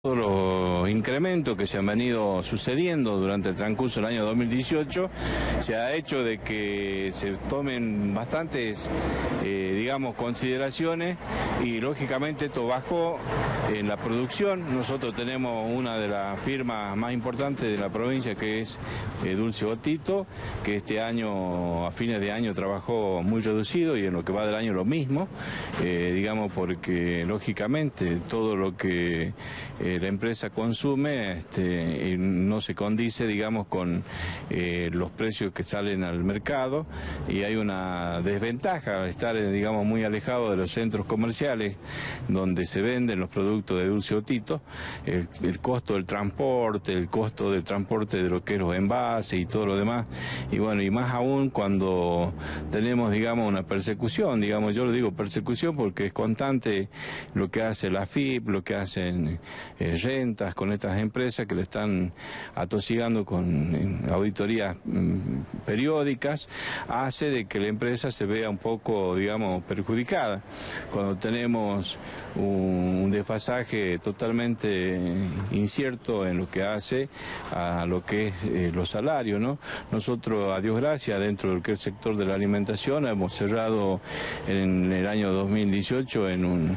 Todos los incrementos que se han venido sucediendo durante el transcurso del año 2018 se ha hecho de que se tomen bastantes, consideraciones y lógicamente esto bajó en la producción. Nosotros tenemos una de las firmas más importantes de la provincia que es Dulce Otito, que este año, a fines de año, trabajó muy reducido y en lo que va del año lo mismo, porque lógicamente todo lo que la empresa consume no se condice, con los precios que salen al mercado, y hay una desventaja al estar, muy alejado de los centros comerciales donde se venden los productos de Dulce Otito. El costo del transporte, de lo que es los envases y todo lo demás, y más aún cuando tenemos, una persecución, yo lo digo persecución porque es constante lo que hace la AFIP, lo que hacen rentas con estas empresas que le están atosigando con auditorías periódicas, hace de que la empresa se vea un poco, perjudicada. Cuando tenemos un desfasaje totalmente incierto en lo que hace a lo que es los salarios, ¿no? Nosotros, a Dios gracias, dentro del que es el sector de la alimentación, hemos cerrado en el año 2018 en un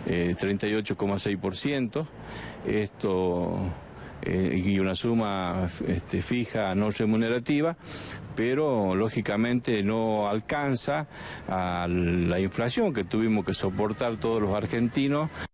38,6%. Esto y una suma fija no remunerativa, pero lógicamente no alcanza a la inflación que tuvimos que soportar todos los argentinos.